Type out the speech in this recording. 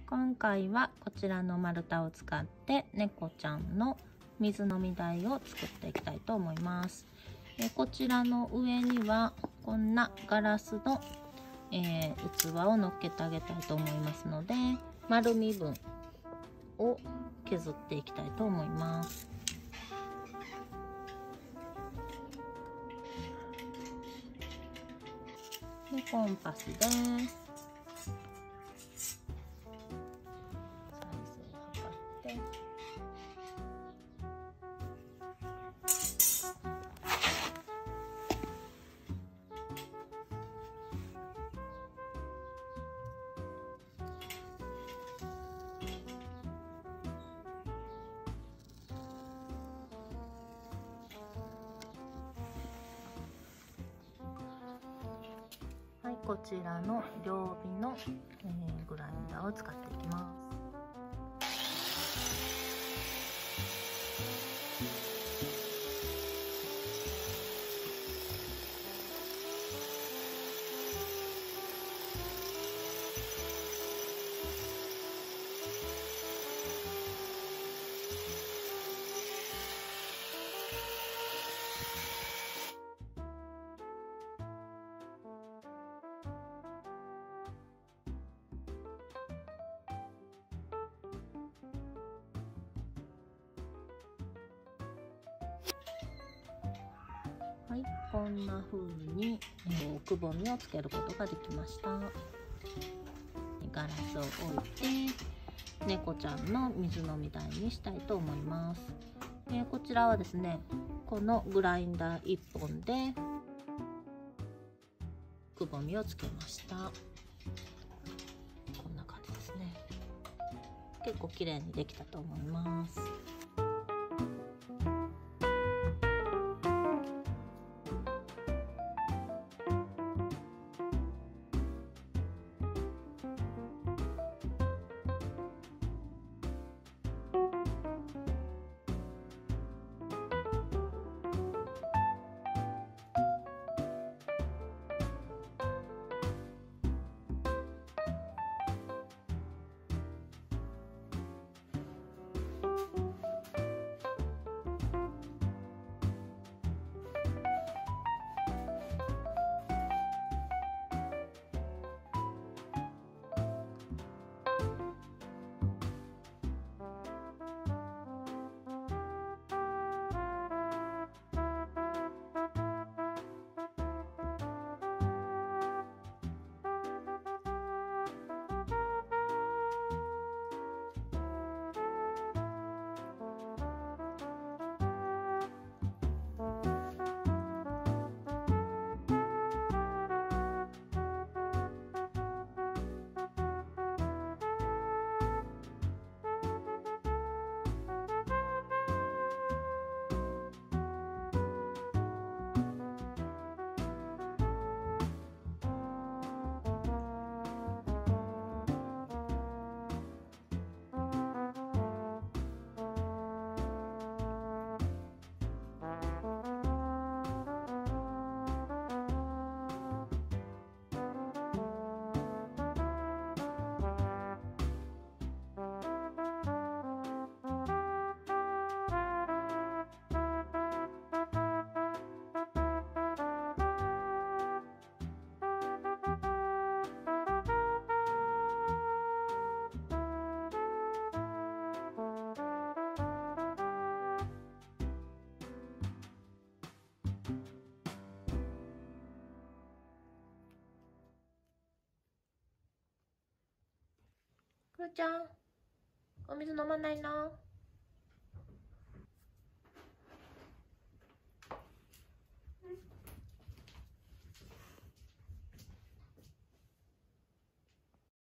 今回はこちらの丸太を使って猫ちゃんの水飲み台を作っていきたいと思います。こちらの上にはこんなガラスの、器を乗っけてあげたいと思いますので、丸み分を削っていきたいと思います。でコンパスです。サイズを測って、はい、こちらの両尾の、グラインダーを使っていきます。はい、こんな風に、くぼみをつけることができました。ガラスを置いて猫ちゃんの水飲み台にしたいと思います。こちらはですね、このグラインダー1本でくぼみをつけました。こんな感じですね。結構綺麗にできたと思います。くーちゃん、お水飲まないの？